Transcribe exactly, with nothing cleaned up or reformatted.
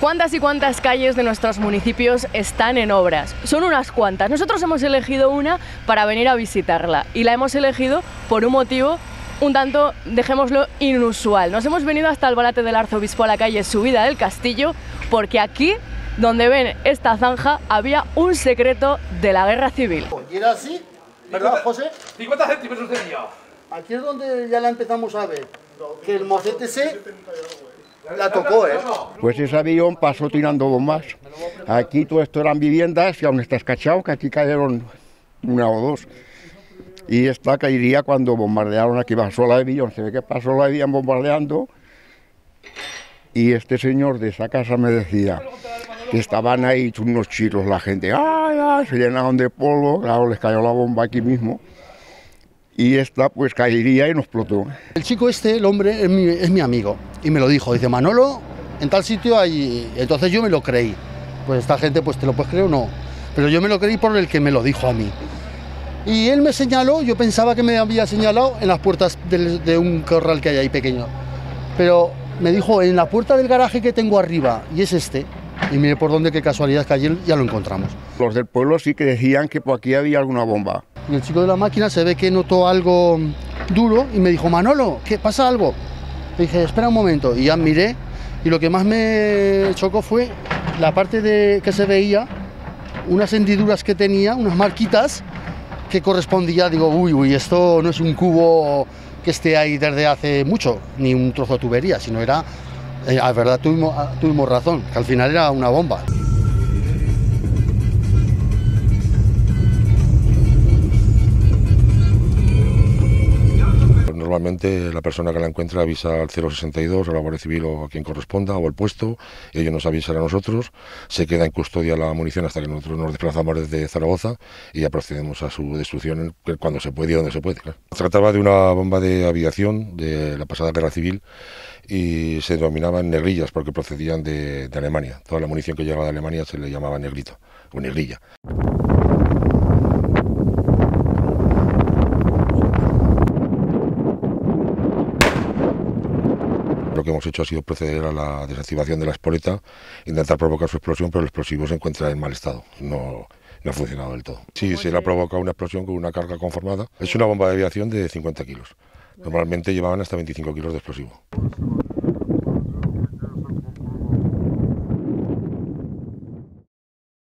¿Cuántas y cuántas calles de nuestros municipios están en obras? Son unas cuantas. Nosotros hemos elegido una para venir a visitarla y la hemos elegido por un motivo un tanto, dejémoslo, inusual. Nos hemos venido hasta el Albalate del Arzobispo, a la calle Subida del Castillo, porque aquí, donde ven esta zanja, había un secreto de la guerra civil. Y era así, ¿verdad, José? cincuenta centímetros de día. Aquí es donde ya la empezamos a ver, que el mocete se la tocó, ¿eh? Pues ese avión pasó tirando bombas. Aquí todo esto eran viviendas y aún estás cachado que aquí cayeron una o dos. Y esta caería cuando bombardearon aquí, pasó la avión, se ve que pasó la avión bombardeando. Y este señor de esa casa me decía que estaban ahí unos chiros, la gente, ¡ay, ay! Se llenaron de polvo, claro, les cayó la bomba aquí mismo. Y esta pues caería y nos explotó. El chico este, el hombre, es mi, es mi amigo y me lo dijo, dice, Manolo, en tal sitio hay... Entonces yo me lo creí. Pues esta gente, pues te lo puedes creer o no, pero yo me lo creí por el que me lo dijo a mí. Y él me señaló, yo pensaba que me había señalado en las puertas de, de un corral que hay ahí pequeño, pero me dijo en la puerta del garaje que tengo arriba, y es este. Y mire por dónde, qué casualidad, que ayer ya lo encontramos. Los del pueblo sí que decían que por aquí había alguna bomba. Y el chico de la máquina se ve que notó algo duro y me dijo, Manolo, ¿qué pasa algo? Le dije, espera un momento, y ya miré, y lo que más me chocó fue la parte de que se veía, unas hendiduras que tenía, unas marquitas, que correspondía, digo, uy, uy, esto no es un cubo que esté ahí desde hace mucho, ni un trozo de tubería, sino era, eh, la verdad, tuvimos, tuvimos razón, que al final era una bomba. Normalmente la persona que la encuentra avisa al cero sesenta y dos, a la Guardia Civil o a quien corresponda, o al puesto, y ellos nos avisan a nosotros, se queda en custodia la munición hasta que nosotros nos desplazamos desde Zaragoza y ya procedemos a su destrucción cuando se puede y donde se puede. Claro. Se trataba de una bomba de aviación de la pasada guerra civil y se denominaban negrillas porque procedían de, de Alemania. Toda la munición que llegaba de Alemania se le llamaba negrito o negrilla. Lo que hemos hecho ha sido proceder a la desactivación de la espoleta, intentar provocar su explosión, pero el explosivo se encuentra en mal estado, no, no ha funcionado del todo. Sí, se le ha provocado una explosión con una carga conformada. Es una bomba de aviación de cincuenta kilos. Normalmente llevaban hasta veinticinco kilos de explosivo.